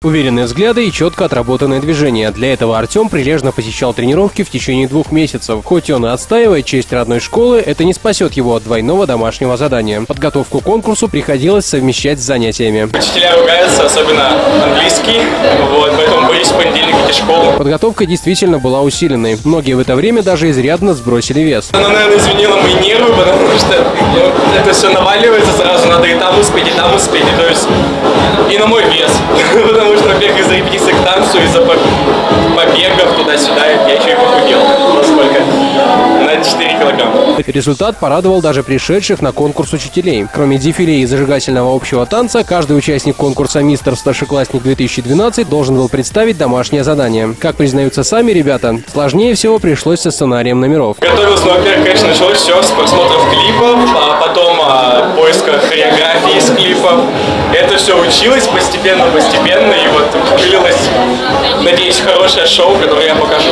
Уверенные взгляды и четко отработанные движения. Для этого Артем прилежно посещал тренировки в течение 2 месяцев. Хоть он и отстаивает честь родной школы, это не спасет его от двойного домашнего задания. Подготовку к конкурсу приходилось совмещать с занятиями. Учителя ругаются, особенно английский, поэтому боюсь в понедельник идти в школу. Подготовка действительно была усиленной. Многие в это время даже изрядно сбросили вес. Она, наверное, изменила мои нервы, потому что это все наваливается сразу, надо и там успеть, то есть и на мой вес. Потому что, во-первых, из-за репетиции к танцу, из-за побегов туда-сюда, я еще и похудел. Насколько? На 4 килограмма. Результат порадовал даже пришедших на конкурс учителей. Кроме дефиле и зажигательного общего танца, каждый участник конкурса «Мистер-старшеклассник-2012» должен был представить домашнее задание. Как признаются сами ребята, сложнее всего пришлось со сценарием номеров. Готовился, во-первых, конечно, началось все с просмотров клипов, а потом поиска хореографии из клипов. Это все училось постепенно, и вот вылилось, надеюсь, хорошее шоу, которое я покажу.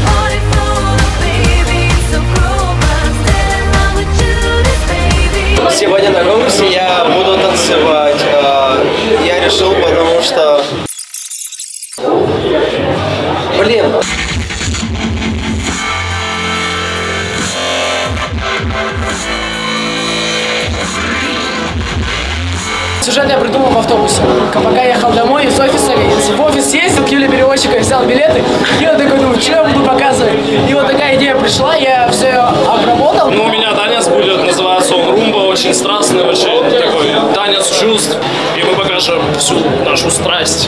Сегодня на конкурсе я буду танцевать. Я решил, потому что... Блин! Сюжет я придумал в автобусе. Пока ехал домой из офиса, в офис ездил, к Юле переводчика, взял билеты. И я такой думаю, что я буду показывать? И вот такая идея пришла, я все обработал. Ну, у меня танец будет, называется он румба, очень страстный, очень такой танец чувств. И мы покажем всю нашу страсть.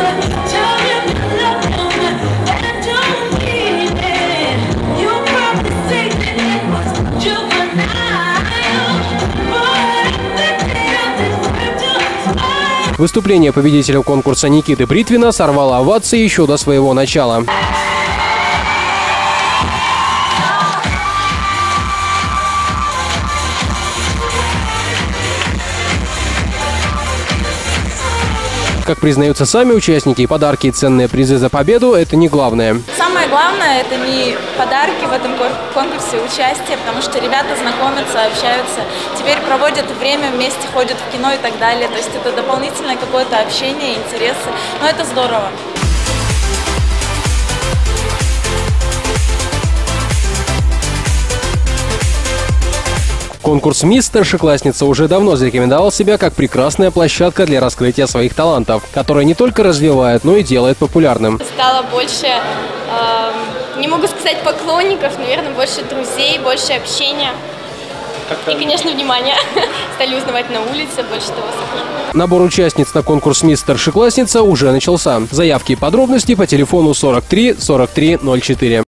Выступление победителя конкурса Никиты Бритвина сорвало овации еще до своего начала. Как признаются сами участники, подарки и ценные призы за победу – это не главное. Самое главное – это не подарки в этом конкурсе, участие, потому что ребята знакомятся, общаются, теперь проводят время вместе, ходят в кино и так далее. То есть это дополнительное какое-то общение, интересы, но это здорово. Конкурс «Мисс Старшеклассница» уже давно зарекомендовал себя как прекрасная площадка для раскрытия своих талантов, которая не только развивает, но и делает популярным. Стало больше, не могу сказать поклонников, наверное, больше друзей, больше общения. И, конечно, внимание. Стали узнавать на улице, больше того сохожу. Набор участниц на конкурс «Мисс Старшеклассница» уже начался. Заявки и подробности по телефону 43 43 04.